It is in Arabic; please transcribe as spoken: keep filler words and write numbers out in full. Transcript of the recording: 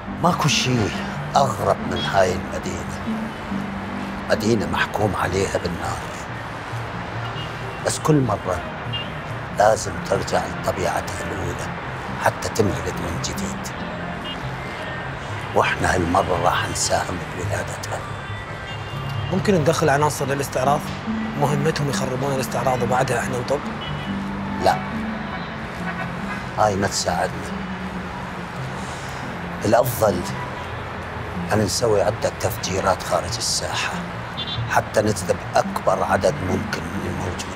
ماكو شيء أغرب من هاي المدينة. مدينة محكوم عليها بالنار، بس كل مرة لازم ترجع لطبيعتها الأولى حتى تنولد من جديد. واحنا هالمرة راح نساهم بولادتها. ممكن ندخل عناصر للاستعراض؟ مهمتهم يخربون الاستعراض وبعدها احنا نطب؟ لا، هاي ما تساعدنا. الأفضل أن نسوي عدة تفجيرات خارج الساحة حتى نجذب أكبر عدد ممكن من الموجودين.